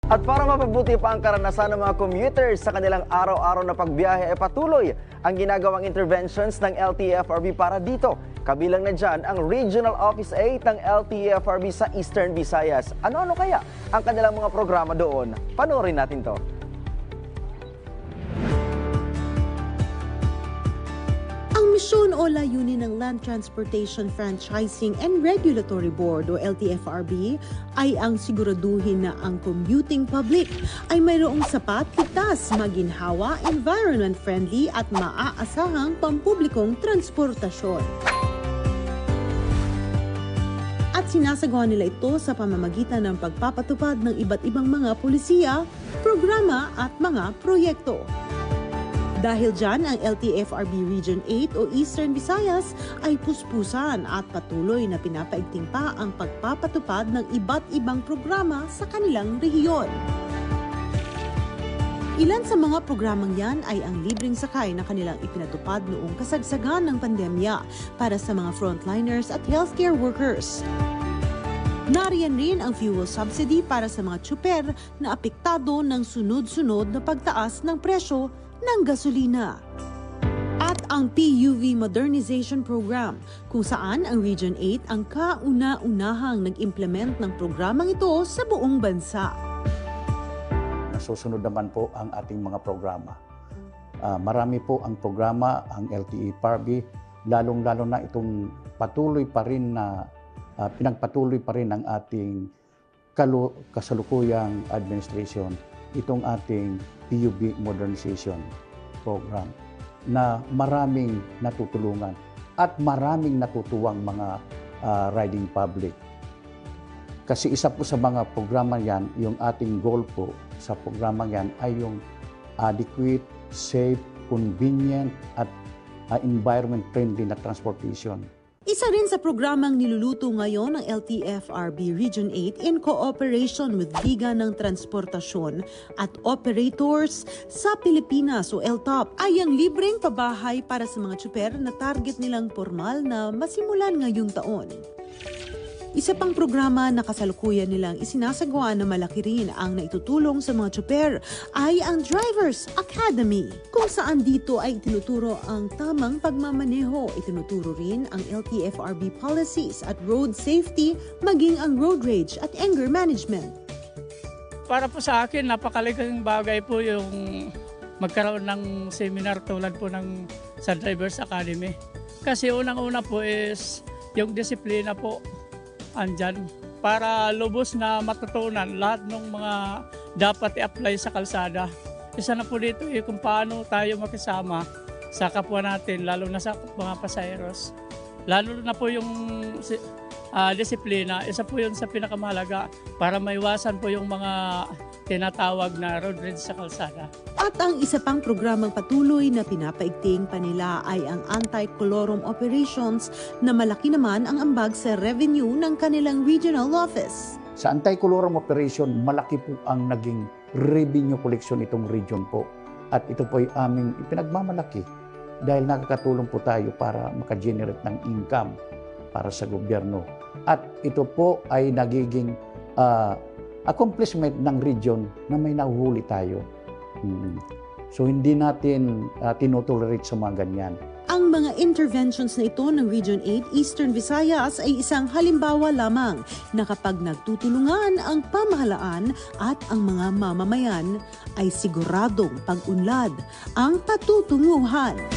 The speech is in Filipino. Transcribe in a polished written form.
At para mapabuti pa ang karanasan ng mga commuters sa kanilang araw-araw na pagbiyahe ay patuloy ang ginagawang interventions ng LTFRB para dito. Kabilang na dyan ang Regional Office 8 ng LTFRB sa Eastern Visayas. Ano-ano kaya ang kanilang mga programa doon? Panoorin natin to. Ang misyon o layunin ng Land Transportation Franchising and Regulatory Board o LTFRB ay ang siguraduhin na ang commuting public ay mayroong sapat, ligtas, maginhawa, environment-friendly at maaasahang pampublikong transportasyon. At sinasagawa nila ito sa pamamagitan ng pagpapatupad ng iba't ibang mga polisiya, programa at mga proyekto. Dahil dyan, ang LTFRB Region 8 o Eastern Visayas ay puspusan at patuloy na pinapaigting pa ang pagpapatupad ng iba't ibang programa sa kanilang rehiyon. Ilan sa mga programang yan ay ang libreng sakay na kanilang ipinatupad noong kasagsagan ng pandemya para sa mga frontliners at healthcare workers. Nariyan rin ang fuel subsidy para sa mga tsuper na apektado ng sunod-sunod na pagtaas ng presyo ng gasolina. At ang PUV Modernization Program, kung saan ang Region 8 ang kauna-unahang nag-implement ng programang ito sa buong bansa. Nasusunod naman po ang ating mga programa. Marami po ang programa, ang LTFRB, lalong-lalo na itong patuloy pa rin na pinagpatuloy pa rin ng ating kasalukuyang administration, itong ating PUV Modernization Program na maraming natutulungan at maraming natutuwang mga riding public. Kasi isa po sa mga programa yan, yung ating goal po sa programa yan ay yung adequate, safe, convenient at environment-friendly na transportation. Isa rin sa programang niluluto ngayon ng LTFRB Region 8 in cooperation with Liga ng Transportasyon at Operators sa Pilipinas o LTOP ay ang libreng pabahay para sa mga tsuper na target nilang formal na masimulan ngayong taon. Isa pang programa na kasalukuyan nilang isinasagawa na malaki rin ang naitutulong sa mga tsuper ay ang Drivers Academy, kung saan dito ay itinuturo ang tamang pagmamaneho. Itinuturo rin ang LTFRB policies at road safety, maging ang road rage at anger management. Para po sa akin, napakalagang bagay po yung magkaroon ng seminar tulad po ng sa Drivers Academy. Kasi unang-una po is yung disiplina po andyan para lubos na matutunan lahat ng mga dapat i-apply sa kalsada. Isa na po dito kung paano tayo makisama sa kapwa natin, lalo na sa mga pasaheros. Lalo na po yung disiplina, isa po yun sa pinakamahalaga para maiwasan po yung mga tinatawag na road rage sa kalsada. At ang isa pang programang patuloy na pinapaigting pa nila ay ang anti-colorum operations na malaki naman ang ambag sa revenue ng kanilang regional office. Sa anti-colorum operation, malaki po ang naging revenue collection itong region po. At ito po ay aming ipinagmamalaki dahil nakakatulong po tayo para makagenerate ng income para sa gobyerno. At ito po ay nagiging accomplishment ng region na may nahuhuli tayo. So hindi natin tinotolerate sa mga ganyan. Ang mga interventions na ito ng Region 8 Eastern Visayas ay isang halimbawa lamang na kapag nagtutulungan ang pamahalaan at ang mga mamamayan ay siguradong pag-unlad ang patutunguhan.